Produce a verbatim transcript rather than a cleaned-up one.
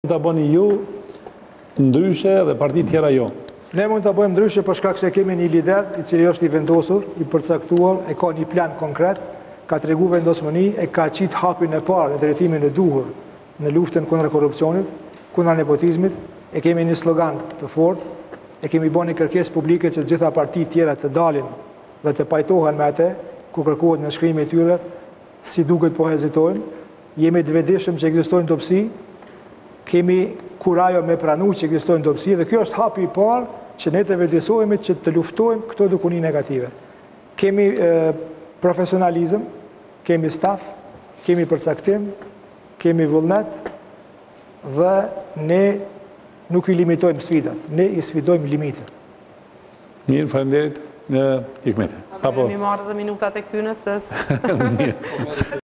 ta bëni ju ndryshe dhe partit tjera jo? Ne mund të bëjmë ndryshe për shkak se kemi një lider i cili është i vendosur, i përcaktuar, e ka një plan konkret, ka tregu vendosmëni, e ka qit hapin e parë, e drejtimin e duhur në luftën kundër korrupsionit, kundër nepotizmit, e kemi një slogan të fortë, e kemi bën një kërkesë publike që të gjitha partitë tjera të dalin dhe të pajtohen me atë, ku kërkohet në shkrimin e tyre, si duket po hezitojnë, jemi të vetëdijshëm që ekzistojnë dobësi, kemi kurajo me pranu që ekzistojnë dobësi dhe kjo është hapi i parë që ne të vetëdijsohemi që të luftojmë këto dukuni negative. Kemi e, profesionalizëm, kemi staf, kemi përcaktim, kemi vullnet dhe ne nuk i limitojmë sfidat, ne i sfidojmë limitet. Mirë, faleminderit, Hikmete. Apo mi marrë dhe minutat e këtyne, se...